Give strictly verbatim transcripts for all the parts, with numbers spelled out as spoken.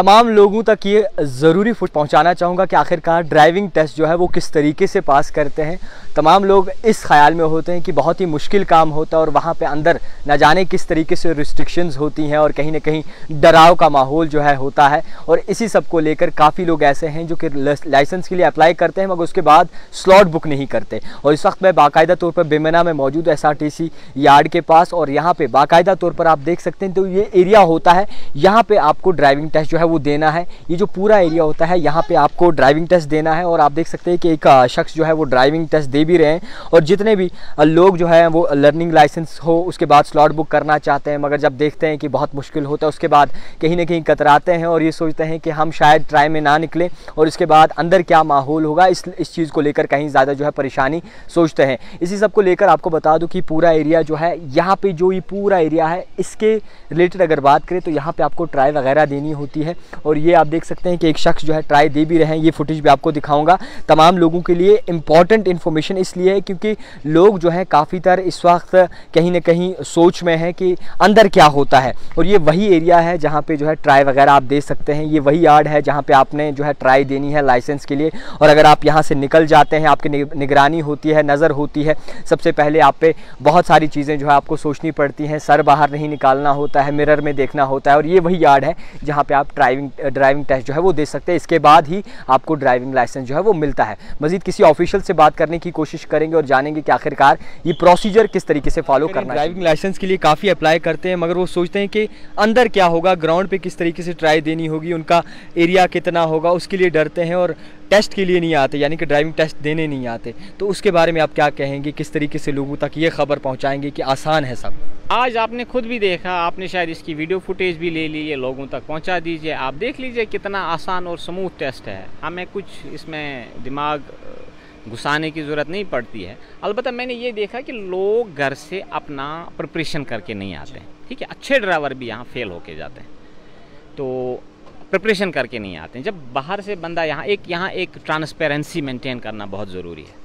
तमाम लोगों तक ये ज़रूरी फुट पहुंचाना चाहूँगा कि आखिरकार ड्राइविंग टेस्ट जो है वो किस तरीके से पास करते हैं। तमाम लोग इस ख्याल में होते हैं कि बहुत ही मुश्किल काम होता है और वहाँ पे अंदर न जाने किस तरीके से रिस्ट्रिक्शंस होती हैं और कहीं ना कहीं डराव का माहौल जो है होता है। और इसी सब को लेकर काफ़ी लोग ऐसे हैं जो कि लाइसेंस के लिए अप्लाई करते हैं मगर उसके बाद स्लॉट बुक नहीं करते। और इस वक्त मैं बाकायदा तौर पर बेमना में मौजूद S R T C yard के पास, और यहाँ पर बाकायदा तौर पर आप देख सकते हैं तो ये एरिया होता है, यहाँ पर आपको ड्राइविंग टेस्ट जो है वो देना है। ये जो पूरा एरिया होता है यहाँ पे आपको ड्राइविंग टेस्ट देना है। और आप देख सकते हैं कि एक शख्स जो है वो ड्राइविंग टेस्ट दे भी रहे हैं। और जितने भी लोग जो है वो लर्निंग लाइसेंस हो उसके बाद स्लॉट बुक करना चाहते हैं मगर जब देखते हैं कि बहुत मुश्किल होता है उसके बाद कहीं ना कहीं कतराते हैं और ये सोचते हैं कि हम शायद ट्राई में ना निकलें और इसके बाद अंदर क्या माहौल होगा, इस इस चीज़ को लेकर कहीं ज़्यादा जो है परेशानी सोचते हैं। इसी सब को लेकर आपको बता दूँ कि पूरा एरिया जो है यहाँ पर जो ये पूरा एरिया है इसके रिलेटेड अगर बात करें तो यहाँ पर आपको ट्राई वगैरह देनी होती है। और ये आप देख सकते हैं कि एक शख्स जो है ट्राई दे भी रहे हैं। ये फुटेज भी आपको दिखाऊंगा। तमाम लोगों के लिए इंपॉर्टेंट इन्फॉर्मेशन इसलिए है क्योंकि लोग जो है काफ़ी तर इस वक्त कहीं ना कहीं सोच में है कि अंदर क्या होता है। और ये वही एरिया है जहाँ पे जो है ट्राई वगैरह आप दे सकते हैं। ये वही यार्ड है जहाँ पे आपने जो है ट्राई देनी है लाइसेंस के लिए। और अगर आप यहाँ से निकल जाते हैं, आपकी निगरानी होती है, नज़र होती है, सबसे पहले आप पे बहुत सारी चीज़ें जो है आपको सोचनी पड़ती हैं। सर बाहर नहीं निकालना होता है, मिरर में देखना होता है। और ये वही यार्ड है जहाँ पे आप ड्राइविंग ड्राइविंग टेस्ट जो है वो दे सकते हैं। इसके बाद ही आपको ड्राइविंग लाइसेंस जो है वो मिलता है। मजीद किसी ऑफिशियल से बात करने की कोशिश करेंगे और जानेंगे कि आखिरकार ये प्रोसीजर किस तरीके से फॉलो करना है। ड्राइविंग लाइसेंस के लिए काफ़ी अप्लाई करते हैं मगर वो सोचते हैं कि अंदर क्या होगा, ग्राउंड पे किस तरीके से ट्राई देनी होगी, उनका एरिया कितना होगा, उसके लिए डरते हैं और टेस्ट के लिए नहीं आते, यानी कि ड्राइविंग टेस्ट देने नहीं आते। तो उसके बारे में आप क्या कहेंगे, किस तरीके से लोगों तक ये खबर पहुँचाएंगे कि आसान है सब? आज आपने खुद भी देखा, आपने शायद इसकी वीडियो फुटेज भी ले ली, ये लोगों तक पहुंचा दीजिए। आप देख लीजिए कितना आसान और स्मूथ टेस्ट है। हमें कुछ इसमें दिमाग घुसाने की ज़रूरत नहीं पड़ती है। अलबत्ता मैंने ये देखा कि लोग घर से अपना प्रिपरेशन करके नहीं आते हैं। ठीक है, अच्छे ड्राइवर भी यहाँ फेल होके जाते हैं, तो प्रिपरेशन करके नहीं आते हैं। जब बाहर से बंदा यहाँ एक यहाँ एक ट्रांसपेरेंसी मेंटेन करना बहुत ज़रूरी है।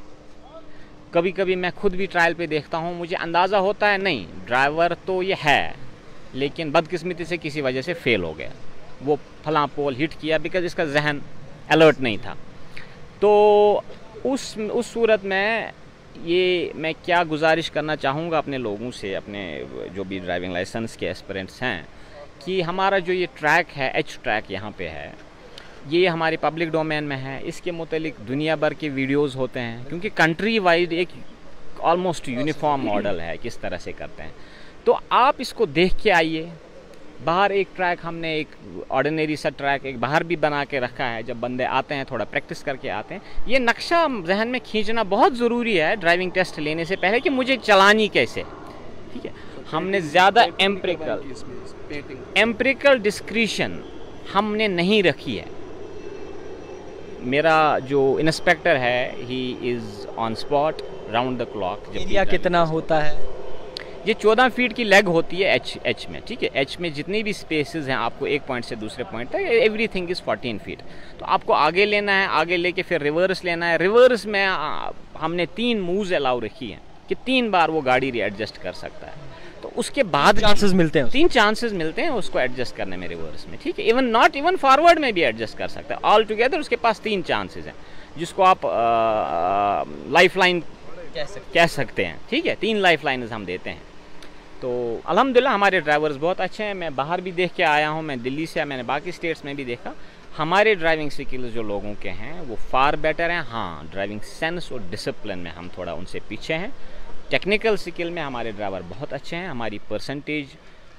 कभी कभी मैं खुद भी ट्रायल पे देखता हूँ, मुझे अंदाज़ा होता है नहीं ड्राइवर तो ये है लेकिन बदकिस्मती से किसी वजह से फेल हो गया, वो फलां पोल हिट किया बिकॉज इसका जहन अलर्ट नहीं था। तो उस उस सूरत में ये मैं क्या गुजारिश करना चाहूँगा अपने लोगों से, अपने जो भी ड्राइविंग लाइसेंस के एस्पिरेंट्स हैं, कि हमारा जो ये ट्रैक है, एच ट्रैक यहाँ पे है, ये हमारे पब्लिक डोमेन में है। इसके मुतालिक दुनिया भर के वीडियोस होते हैं क्योंकि कंट्री वाइड एक ऑलमोस्ट यूनिफॉर्म मॉडल है किस तरह से करते हैं। तो आप इसको देख के आइए। बाहर एक ट्रैक हमने एक ऑर्डिनरी सा ट्रैक एक बाहर भी बना के रखा है, जब बंदे आते हैं थोड़ा प्रैक्टिस करके आते हैं। ये नक्शा जहन में खींचना बहुत ज़रूरी है ड्राइविंग टेस्ट लेने से पहले कि मुझे चलानी कैसे। ठीक है, हमने ज़्यादा एम्प्रिकल एम्प्रिकल डिस्क्रिशन हमने नहीं रखी है। मेरा जो इंस्पेक्टर है he is on spot round the clock. Area कितना होता है? ये चौदह फीट की लेग होती है एच एच में। ठीक है, एच में जितनी भी स्पेसेस हैं आपको एक पॉइंट से दूसरे पॉइंट तक, एवरीथिंग इज़ फोर्टीन फीट। तो आपको आगे लेना है, आगे लेके फिर रिवर्स लेना है। रिवर्स में आ, हमने तीन मूव्स अलाउ रखी हैं कि तीन बार वो गाड़ी रीएडजस्ट कर सकता है। तो उसके बाद चांसेस मिलते हैं, तीन चांसेस मिलते हैं उसको एडजस्ट करने में रिवर्स में। ठीक है, इवन नॉट इवन फॉरवर्ड में भी एडजस्ट कर सकता है। ऑल टुगेदर उसके पास तीन चांसेस हैं जिसको आप लाइफ लाइन कह सकते हैं। ठीक है, तीन लाइफ लाइन्स हम देते हैं। तो अल्हम्दुलिल्लाह हमारे ड्राइवर्स बहुत अच्छे हैं। मैं बाहर भी देख के आया हूँ, मैं दिल्ली से, मैंने बाकी स्टेट्स में भी देखा। हमारे ड्राइविंग स्किल्स जो लोगों के हैं वो फार बेटर हैं। हाँ, ड्राइविंग सेंस और डिसिप्लिन में हम थोड़ा उनसे पीछे हैं। टेक्निकल स्किल में हमारे ड्राइवर बहुत अच्छे हैं। हमारी परसेंटेज,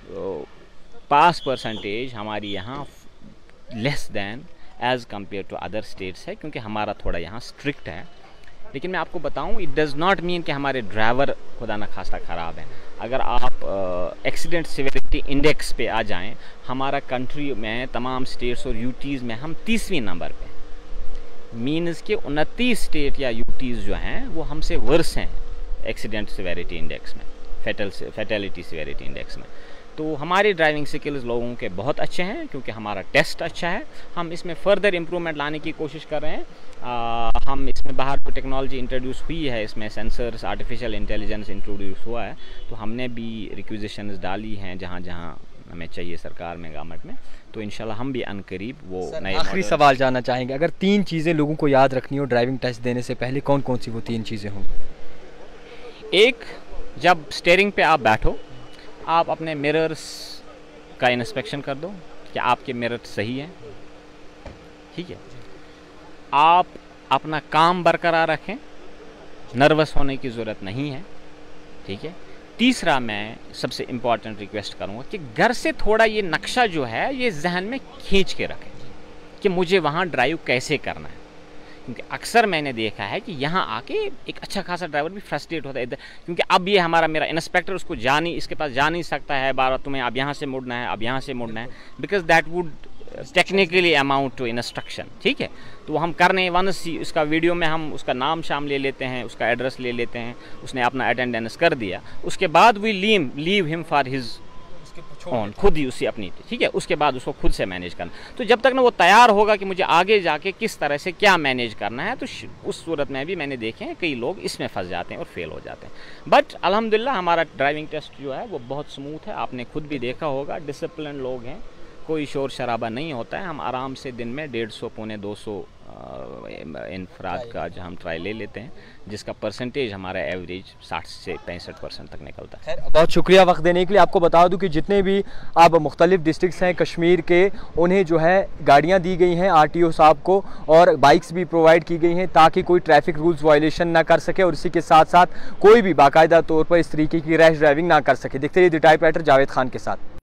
पास परसेंटेज हमारी यहाँ less than as compare to other states है क्योंकि हमारा थोड़ा यहाँ स्ट्रिक्ट है। लेकिन मैं आपको बताऊँ, इट डज़ नॉट मीन कि हमारे ड्राइवर खुदा न खास्ता ख़राब हैं। अगर आप एक्सीडेंट सिविलिटी इंडेक्स पे आ जाएं, हमारा कंट्री में तमाम स्टेट्स और यूटीज़ में हम तीसवीं नंबर पे, मीन्स के उनतीस स्टेट या यूटीज़ जो हैं वो हमसे वर्स हैं एक्सीडेंट सिविलिटी इंडेक्स में, फेटल फैटेलिटी सिविलिटी इंडेक्स में। तो हमारे ड्राइविंग स्किल्स लोगों के बहुत अच्छे हैं क्योंकि हमारा टेस्ट अच्छा है। हम इसमें फर्दर इम्प्रूवमेंट लाने की कोशिश कर रहे हैं। आ, हम इसमें बाहर जो टेक्नोलॉजी इंट्रोड्यूस हुई है, इसमें सेंसर्स, आर्टिफिशियल इंटेलिजेंस इंट्रोड्यूस हुआ है, तो हमने भी रिक्विजिशंस डाली हैं जहाँ जहाँ हमें चाहिए सरकार में, गवर्नमेंट में, तो इंशाल्लाह हम भी अनकरीब वो नए आखिरी सवाल जानना चाहेंगे, अगर तीन चीज़ें लोगों को याद रखनी हो ड्राइविंग टेस्ट देने से पहले, कौन कौन सी वो तीन चीज़ें होंगी? एक, जब स्टीयरिंग पे आप बैठो, आप अपने मिरर्स का इंस्पेक्शन कर दो कि आपके मिरर सही हैं, ठीक है। आप अपना काम बरकरार रखें, नर्वस होने की ज़रूरत नहीं है, ठीक है। तीसरा, मैं सबसे इम्पॉर्टेंट रिक्वेस्ट करूँगा कि घर से थोड़ा ये नक्शा जो है ये जहन में खींच के रखें कि मुझे वहाँ ड्राइव कैसे करना है, क्योंकि अक्सर मैंने देखा है कि यहाँ आके एक अच्छा खासा ड्राइवर भी फ्रस्ट्रेट होता है इधर, क्योंकि अब ये हमारा मेरा इंस्पेक्टर उसको जा नहीं, इसके पास जा नहीं सकता है बार बार, तुम्हें अब यहाँ से मुड़ना है, अब यहाँ से मुड़ना है, because that would technically amount to instruction, ठीक है। तो हम करने वंस उसका वीडियो में हम उसका नाम शाम ले लेते हैं, उसका एड्रेस ले लेते हैं, उसने अपना अटेंडेंस कर दिया, उसके बाद we leave leave him for his own, खुद ही उसी अपनी, ठीक है। उसके बाद उसको खुद से मैनेज करना। तो जब तक ना वो तैयार होगा कि मुझे आगे जाके किस तरह से क्या मैनेज करना है, तो उस सूरत में भी मैंने देखे हैं कई लोग इसमें फंस जाते हैं और फेल हो जाते हैं। बट अल्हम्दुलिल्लाह हमारा ड्राइविंग टेस्ट जो है वो बहुत स्मूथ है, आपने खुद भी देखा होगा, डिसिप्लिन लोग हैं, कोई शोर शराबा नहीं होता है। हम आराम से दिन में डेढ़ सौ पौने दो सौ इनफराद का जो हम ट्राई ले लेते हैं, जिसका परसेंटेज हमारा एवरेज साठ से पैंसठ परसेंट तक निकलता है। बहुत शुक्रिया वक्त देने के लिए। आपको बता दूं कि जितने भी अब मुख्तलिफ डिस्ट्रिक्ट्स हैं कश्मीर के, उन्हें जो है गाड़ियां दी गई हैं आरटीओ साहब को, और बाइक्स भी प्रोवाइड की गई हैं ताकि कोई ट्रैफिक रूल्स वायलेशन ना कर सके, और इसी के साथ साथ कोई भी बाकायदा तौर पर इस तरीके की रैश ड्राइविंग ना कर सके। देखते रहिए द टाइपराइटर जावेद खान के साथ।